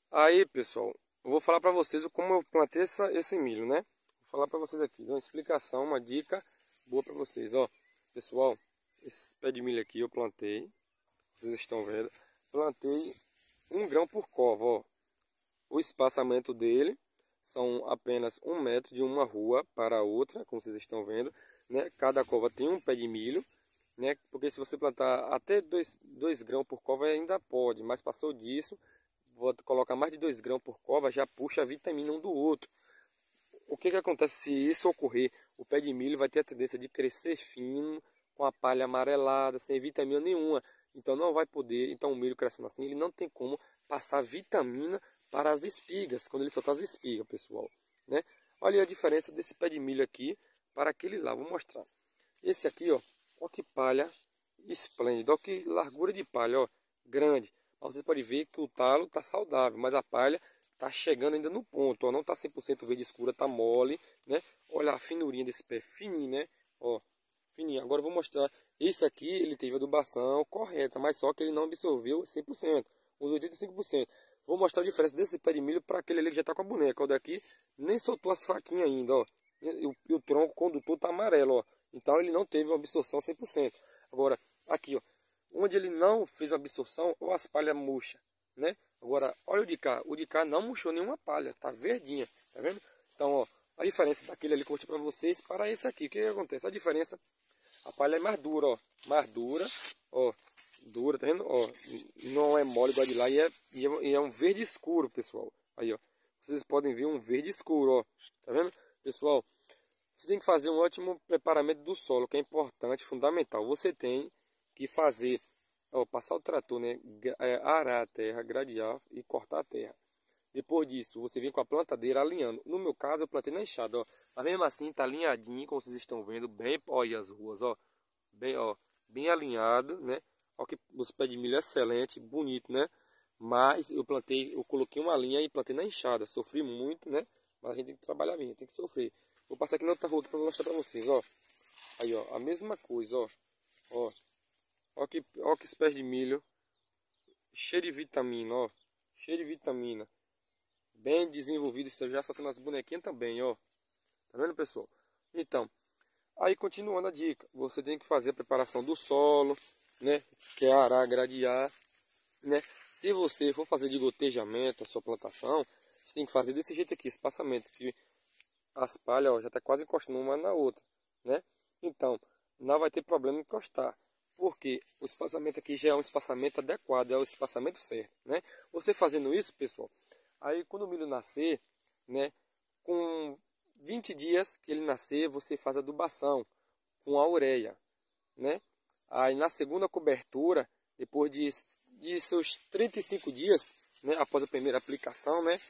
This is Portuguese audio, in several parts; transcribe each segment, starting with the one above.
Aí, pessoal, eu vou falar para vocês como eu plantei esse milho, né? Vou falar para vocês aqui, dar uma explicação, uma dica boa para vocês, ó. Pessoal, esse pé de milho aqui eu plantei, vocês estão vendo, plantei 1 grão por cova, ó. O espaçamento dele são apenas 1 metro de uma rua para a outra, como vocês estão vendo, né? Cada cova tem um pé de milho, né? Porque se você plantar até 2 grãos por cova ainda pode, mas passou disso, vou colocar mais de 2 grãos por cova, já puxa a vitamina um do outro. O que acontece se isso ocorrer? O pé de milho vai ter a tendência de crescer fino, com a palha amarelada, sem vitamina nenhuma. Então não vai poder, então o milho crescendo assim, ele não tem como passar vitamina para as espigas, quando ele soltar as espigas, pessoal, né? Olha a diferença desse pé de milho aqui para aquele lá, vou mostrar. Esse aqui, ó, olha que palha esplêndida, olha que largura de palha, ó, grande. Mas vocês podem ver que o talo está saudável, mas a palha está chegando ainda no ponto, ó, não está 100% verde escura, está mole, né? Olha a finurinha desse pé, fininho, né? Ó, fininho. Agora eu vou mostrar, esse aqui ele teve adubação correta, mas só que ele não absorveu 100%, uns 85%. Vou mostrar a diferença desse pé de milho para aquele ali que já está com a boneca. O daqui nem soltou as faquinhas ainda, ó. E o tronco condutor está amarelo, ó. Então ele não teve uma absorção 100%. Agora, aqui, ó, onde ele não fez a absorção, ou as palhas murchas, né? Agora, olha o de cá não murchou nenhuma palha, tá verdinha, tá vendo? Então, ó, a diferença daquele ali que eu mostrei para vocês para esse aqui, o que acontece? A diferença, a palha é mais dura, ó, mais dura, ó, dura, tá vendo? Ó, não é mole igual a de lá e é um verde escuro, pessoal. Aí, ó, vocês podem ver um verde escuro, ó, tá vendo? Pessoal, você tem que fazer um ótimo preparamento do solo, que é importante, fundamental. Você tem que fazer, ó, passar o trator, né? Arar a terra, gradear e cortar a terra. Depois disso, você vem com a plantadeira alinhando. No meu caso, eu plantei na enxada, ó. Mas mesmo assim, tá alinhadinho, como vocês estão vendo, bem, olha as ruas, ó, bem alinhado, né? Ó que os pés de milho é excelente, bonito, né? Mas eu coloquei uma linha e plantei na enxada. Sofri muito, né? Mas a gente tem que trabalhar bem, tem que sofrer. Vou passar aqui na outra rua para mostrar para vocês, ó. Aí, ó, a mesma coisa, ó. Ó, ó que espécie de milho. Cheio de vitamina, ó. Cheio de vitamina. Bem desenvolvido. Isso já soltando as bonequinhas também, ó. Tá vendo, pessoal? Então, aí continuando a dica. Você tem que fazer a preparação do solo, né? Que é arar, gradear, né? Se você for fazer de gotejamento a sua plantação, você tem que fazer desse jeito aqui, espaçamento. Que as palhas, ó, já está quase encostando uma na outra, né? Então, não vai ter problema em encostar, porque o espaçamento aqui já é um espaçamento adequado, é o espaçamento certo, né? Você fazendo isso, pessoal, aí quando o milho nascer, né, com 20 dias que ele nascer, você faz adubação com a ureia, né? Aí na segunda cobertura, depois de seus 35 dias, né, após a primeira aplicação, né,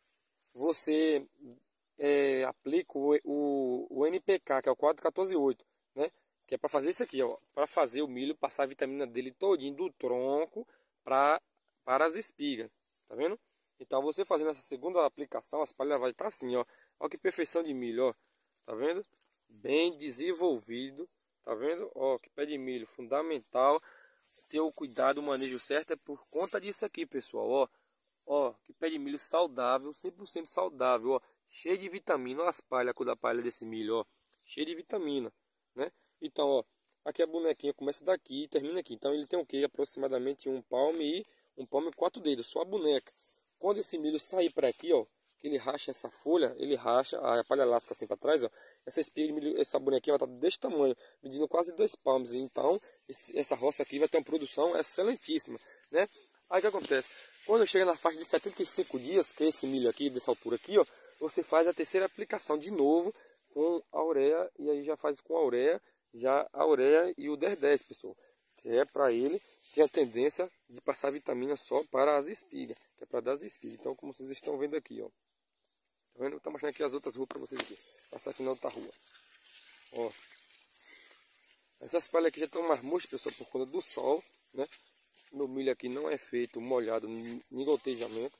você aplica o NPK, que é o 4148, né? Que é para fazer isso aqui, ó, para fazer o milho passar a vitamina dele todinho do tronco para as espigas, tá vendo? Então você fazendo essa segunda aplicação, as palhas vai estar assim, ó. Olha que perfeição de milho, ó. Tá vendo? Bem desenvolvido, tá vendo? Ó, que pé de milho fundamental. Ter o cuidado, o manejo certo é por conta disso aqui, pessoal, ó. Ó, que pé de milho saudável, 100% saudável, ó. Cheio de vitamina, ó, as palhas, a da palha desse milho, ó. Cheio de vitamina, né? Então, ó, aqui a bonequinha começa daqui e termina aqui. Então ele tem o que? Aproximadamente um palmo e 4 dedos, só a boneca. Quando esse milho sair para aqui, ó, que ele racha essa folha, ele racha, a palha lasca assim para trás, ó. Essa espiga de milho, essa bonequinha vai estar desse tamanho, medindo quase 2 palmos. Então, essa roça aqui vai ter uma produção excelentíssima, né? Aí o que acontece? Quando chega na faixa de 75 dias, que é esse milho aqui, dessa altura aqui, ó, você faz a terceira aplicação de novo com a ureia, e aí já faz com a ureia, já a ureia e o 10-10, pessoal. Que é para ele ter a tendência de passar vitamina só para as espigas, que é para dar as espigas. Então, como vocês estão vendo aqui, ó. Tá vendo? Vou estar mostrando aqui as outras ruas para vocês aqui. Passar aqui na outra rua. Ó. Essas palhas aqui já estão mais murchas, pessoal, por conta do sol, né? Meu milho aqui não é feito molhado em gotejamento.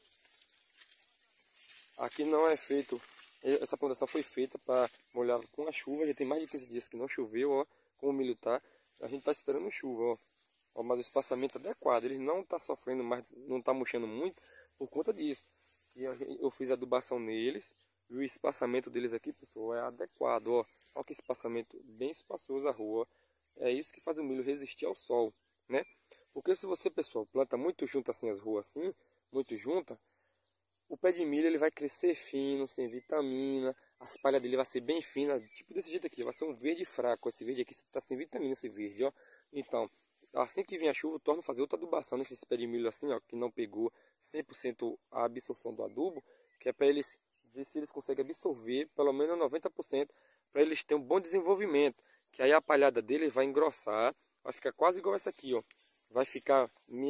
Aqui não é feito, essa plantação foi feita para molhar com a chuva. Já tem mais de 15 dias que não choveu, ó. Como o milho tá. A gente tá esperando chuva, ó. Ó, mas o espaçamento adequado, ele não tá sofrendo mais, não tá murchando muito, por conta disso. E eu fiz adubação neles. E o espaçamento deles aqui, pessoal, é adequado, ó. Olha que espaçamento bem espaçoso a rua. É isso que faz o milho resistir ao sol, né? Porque se você, pessoal, planta muito junto assim as ruas assim, muito junta, o pé de milho ele vai crescer fino, sem vitamina, as palhas dele vai ser bem fina, tipo desse jeito aqui, vai ser um verde fraco. Esse verde aqui está sem vitamina, esse verde, ó. Então, assim que vir a chuva, eu torno a fazer outra adubação nesses pés de milho assim, ó, que não pegou 100% a absorção do adubo, que é para eles ver se eles conseguem absorver pelo menos 90%, para eles terem um bom desenvolvimento, que aí a palhada dele vai engrossar, vai ficar quase igual essa aqui, ó. Vai ficar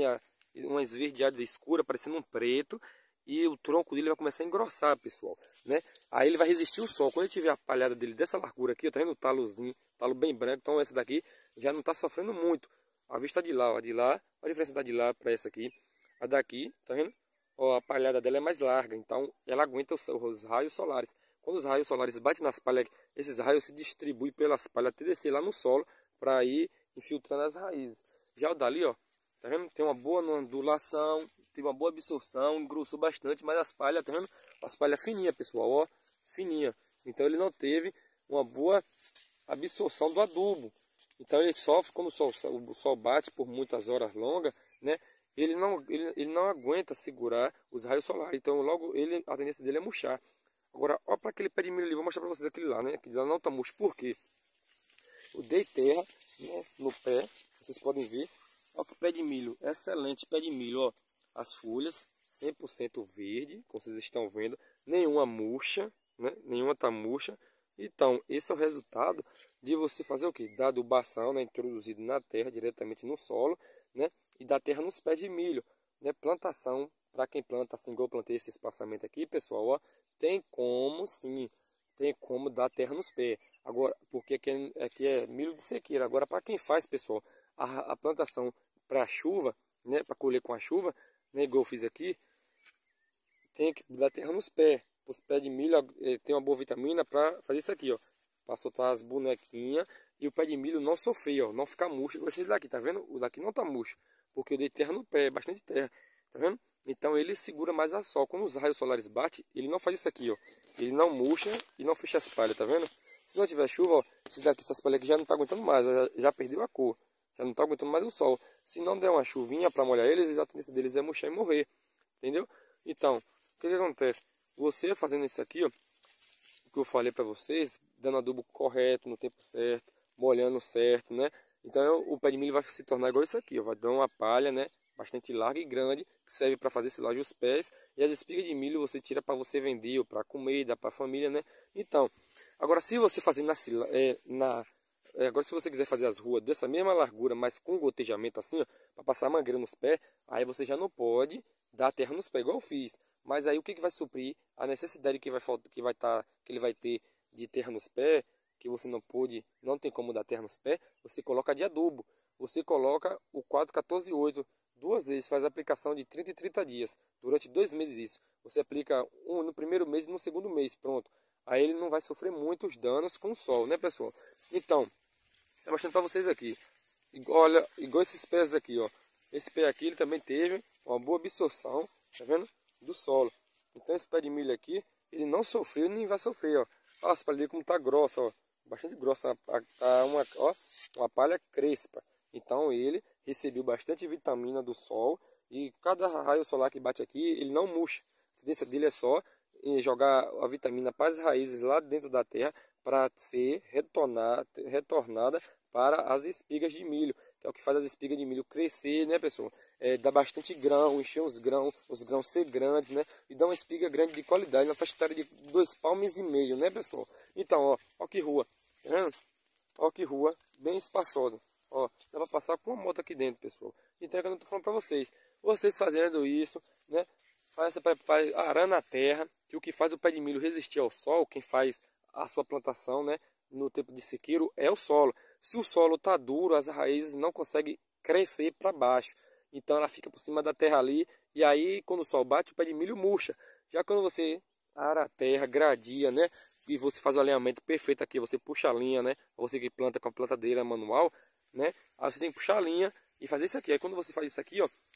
uma esverdeada escura, parecendo um preto, e o tronco dele vai começar a engrossar, pessoal, né? Aí ele vai resistir ao sol. Quando ele tiver a palhada dele dessa largura aqui, ó, tá vendo o talozinho, talo bem branco, então essa daqui já não está sofrendo muito. A vista de lá, ó, de lá, olha a diferença da de lá para essa aqui. A daqui, tá vendo? Ó, a palhada dela é mais larga, então ela aguenta os raios solares. Quando os raios solares batem nas palhas, esses raios se distribuem pelas palhas até descer lá no solo para ir infiltrando as raízes. Já o dali, ó, tá vendo? Tem uma boa ondulação, tem uma boa absorção, engrossou bastante, mas as palhas, tá vendo? As palhas fininhas, pessoal, ó, fininha. Então ele não teve uma boa absorção do adubo. Então ele sofre quando o sol bate por muitas horas longas, né? Ele não aguenta segurar os raios solares. Então logo a tendência dele é murchar. Agora, olha para aquele pé de milho ali, vou mostrar para vocês aquele lá, né? Aquele lá não tá murcho. Por quê? Eu dei terra, né, no pé, vocês podem ver. Olha que pé de milho, excelente pé de milho, ó. As folhas 100% verde, como vocês estão vendo, nenhuma murcha, né? Nenhuma tá murcha. Então, esse é o resultado de você fazer o que? Dar adubação, né? Introduzido na terra, diretamente no solo, né? E dar terra nos pés de milho, né? Plantação, para quem planta, assim igual eu plantei esse espaçamento aqui, pessoal, ó, tem como sim, tem como dar terra nos pés. Agora, porque aqui é milho de sequeira. Agora, para quem faz, pessoal, a plantação para chuva, né? Para colher com a chuva, né? Igual eu fiz aqui, tem que dar terra nos pés. Os pés de milho tem uma boa vitamina para fazer isso aqui, ó, para soltar as bonequinhas e o pé de milho não sofrer, ó, não ficar murcho. Esse daqui, tá vendo? O daqui não tá murcho, porque eu dei terra no pé, bastante terra, tá vendo? Então ele segura mais a sol. Quando os raios solares batem, ele não faz isso aqui, ó, ele não murcha e não fecha as palhas, tá vendo? Se não tiver chuva, ó, essas palhas aqui já não tá aguentando mais, já perdeu a cor, já não tá aguentando mais o sol. Se não der uma chuvinha para molhar eles, a tendência deles é murchar e morrer, entendeu? Então, o que acontece? Você fazendo isso aqui, ó, o que eu falei para vocês, dando adubo correto, no tempo certo, molhando certo, né? Então o pé de milho vai se tornar igual isso aqui, ó, vai dar uma palha, né? Bastante larga e grande, que serve para fazer silagem os pés. E as espigas de milho você tira para você vender ou para comer, dá para a família, né? Então, agora se você fazer agora se você quiser fazer as ruas dessa mesma largura, mas com gotejamento assim, ó, para passar mangueira nos pés, aí você já não pode dar terra nos pés, igual eu fiz. Mas aí o que vai suprir a necessidade que ele vai ter de terra nos pés, que você não tem como dar terra nos pés, você coloca de adubo. Você coloca o 4-14-8 duas vezes, faz a aplicação de 30 em 30 dias, durante 2 meses isso. Você aplica um no primeiro mês e no segundo mês, pronto. Aí ele não vai sofrer muitos danos com o sol, né, pessoal? Então, estou mostrando para vocês aqui. Olha, igual esses pés aqui, ó. Esse pé aqui ele também teve uma boa absorção, tá vendo? Do solo. Então esse pé de milho aqui, ele não sofreu nem vai sofrer, ó. Olha as palhas dele como tá grossa, ó. Bastante grossa, tá uma palha crespa. Então ele recebeu bastante vitamina do sol e cada raio solar que bate aqui, ele não murcha. A tendência dele é só jogar a vitamina para as raízes lá dentro da terra para ser retornada para as espigas de milho, que é o que faz as espigas de milho crescer, né, pessoal? Dá bastante grão, encher os grãos ser grandes, né? E dá uma espiga grande de qualidade, uma faixa etária de 2,5 palmos, né, pessoal? Então, ó que rua, tá vendo? Ó que rua, bem espaçosa. Ó, dá pra passar com uma moto aqui dentro, pessoal. Então é que eu não tô falando pra vocês. Vocês fazendo isso, né? Faz arando a terra, que o que faz o pé de milho resistir ao sol, quem faz a sua plantação, né? No tempo de sequeiro, é o solo. Se o solo tá duro, as raízes não conseguem crescer para baixo. Então ela fica por cima da terra ali. E aí, quando o sol bate, o pé de milho murcha. Já quando você ara a terra, gradia, né? E você faz o alinhamento perfeito aqui. Você puxa a linha, né? Você que planta com a plantadeira manual, né? Aí você tem que puxar a linha e fazer isso aqui. Aí quando você faz isso aqui, ó,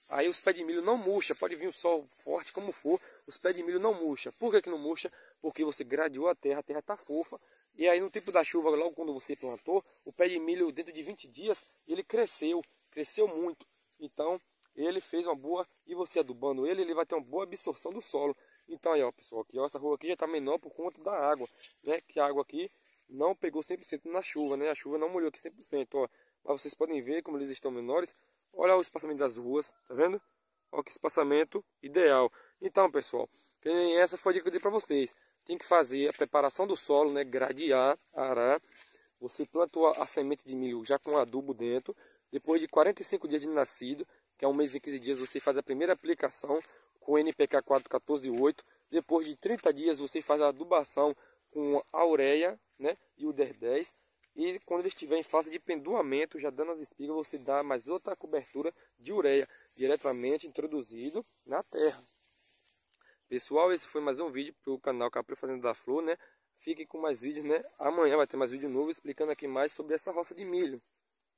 Aí os pés de milho não murcha, pode vir o sol forte como for, os pés de milho não murcha. Por que não murcha? Porque você gradeou a terra está fofa. E aí no tempo da chuva, logo quando você plantou, o pé de milho dentro de 20 dias, ele cresceu muito. Então ele fez uma boa, e você adubando ele vai ter uma boa absorção do solo. Então aí ó pessoal, aqui, ó, essa rua aqui já está menor por conta da água, né? Que a água aqui não pegou 100% na chuva, né? A chuva não molhou aqui 100%, ó. Mas vocês podem ver como eles estão menores. Olha o espaçamento das ruas, tá vendo? Olha que espaçamento ideal. Então, pessoal, essa foi a dica que eu dei para vocês. Tem que fazer a preparação do solo, né? Gradear, arar. Você plantou a semente de milho já com adubo dentro. Depois de 45 dias de nascido, que é 1 mês e 15 dias, você faz a primeira aplicação com o NPK 414-8. Depois de 30 dias, você faz a adubação com a ureia, né? E o DER10. E quando ele estiver em fase de pendoamento, já dando as espigas, você dá mais outra cobertura de ureia, diretamente introduzido na terra. Pessoal, esse foi mais um vídeo para o canal Capri Fazenda da Flor, né? Fique com mais vídeos, né? Amanhã vai ter mais vídeo novo explicando aqui mais sobre essa roça de milho.